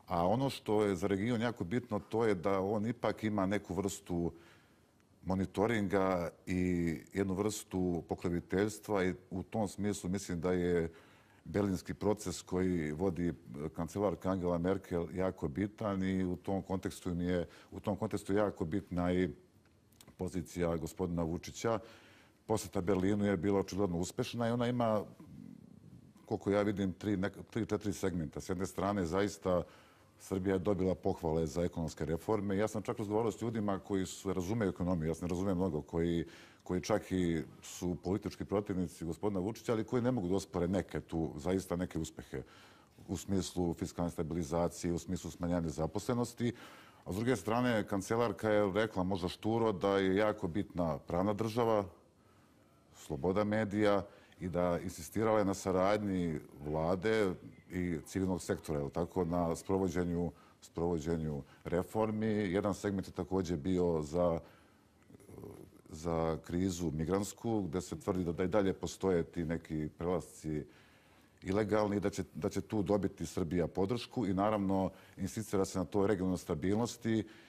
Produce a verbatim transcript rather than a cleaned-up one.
A ono što je za region jako bitno, to je da on ipak ima neku vrstu monitoringa i jednu vrstu pokroviteljstva i u tom smislu mislim da je berlinski proces koji vodi kancelarka Angela Merkel jako bitan i u tom kontekstu mi je u tom kontekstu jako bitna i pozicija gospodina Vučića. Poseta Berlinu je bila očigledno uspešna i ona ima, koliko ja vidim, tri, tri, četiri segmenta. S jedne strane, zaista Srbija je dobila pohvale za ekonomske reforme. Ja sam čak razgovarao s ljudima koji su razumeju ekonomiju, ja se ne razumijem mnogo, koji, koji čak i su politički protivnici gospodina Vučića, ali koji ne mogu da ospore neke tu, zaista neke uspehe u smislu fiskalne stabilizacije, u smislu smanjanja zaposlenosti. A s druge strane, kancelarka je rekla možda šturo da je jako bitna pravna država, sloboda medija i da insistirala je na saradnji vlade i civilnog sektora, tako, na sprovođenju, sprovođenju reformi. Jedan segment je takođe bio za, za krizu migrantsku, gde se tvrdi da i dalje postoje ti neki prelasci ilegalni i da će, da će tu dobiti Srbija podršku i naravno insistira se na toj regionalnoj stabilnosti